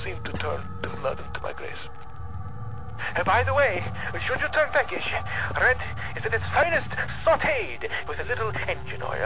seem to turn the blood into my grace. And by the way, should you turn peckish, red is at its finest sautéed with a little engine oil.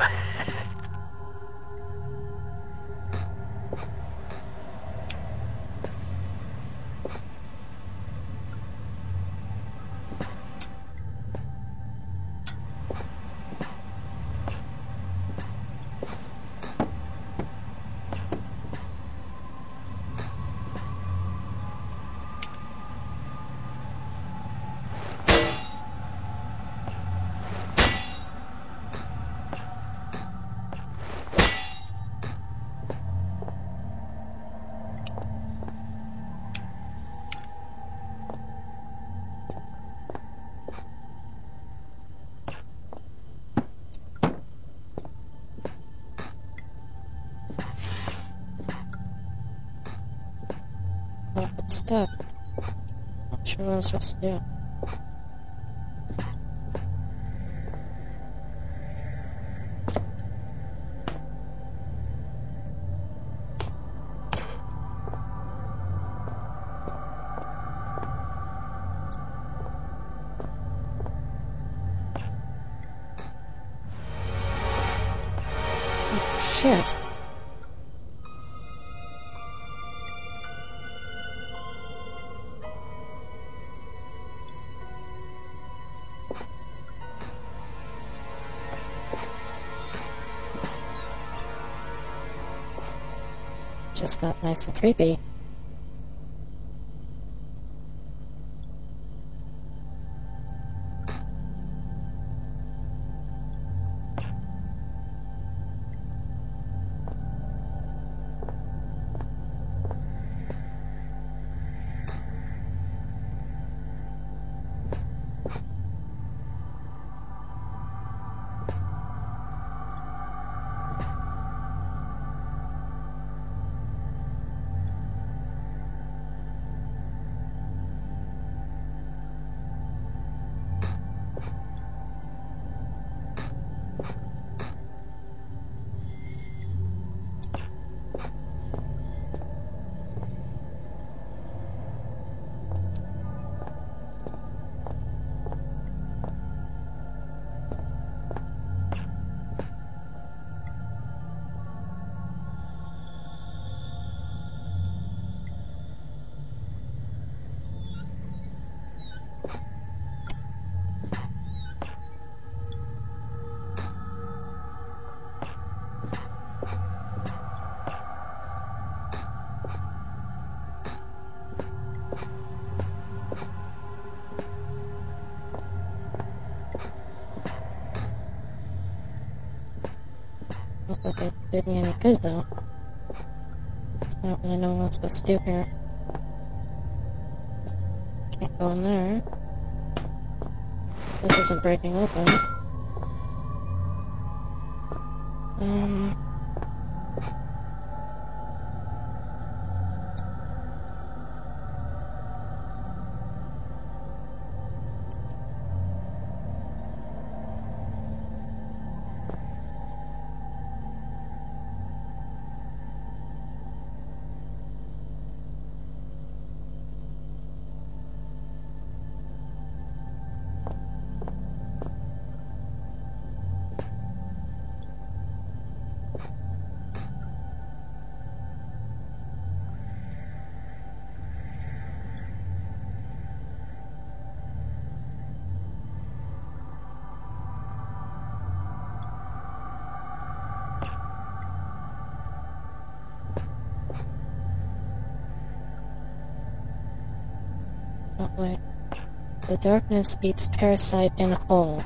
Stuck. Not sure what I'm supposed to do. Oh, shit. Just got nice and creepy. Look like it did me any good, though. I don't really know what I'm supposed to do here. Can't go in there. This isn't breaking open. Oh, wait. The darkness eats parasite in a hole.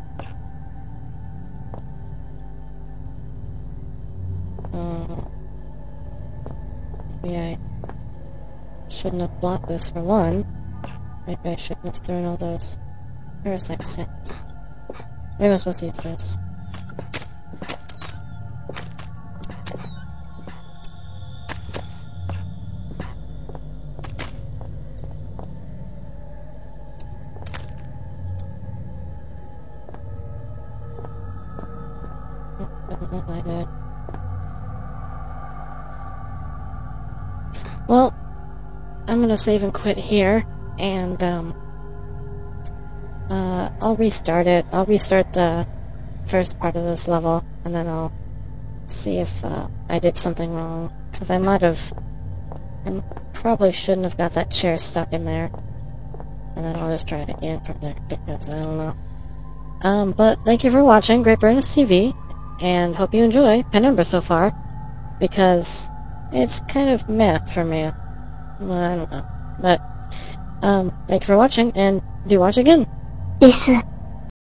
Maybe I shouldn't have blocked this for one. Maybe I shouldn't have thrown all those parasite stamps. Maybe I'm supposed to use this. Doesn't look like it. Well, gonna save and quit here, and, I'll restart it. I'll restart the first part of this level, and then I'll see if, I did something wrong. Because I probably shouldn't have got that chair stuck in there. And then I'll just try it again from there, because I don't know. But thank you for watching Great Brightness TV, and hope you enjoy Penumbra so far, because it's kind of meh for me. Well, I don't know. But, thank you for watching, and do watch again. です。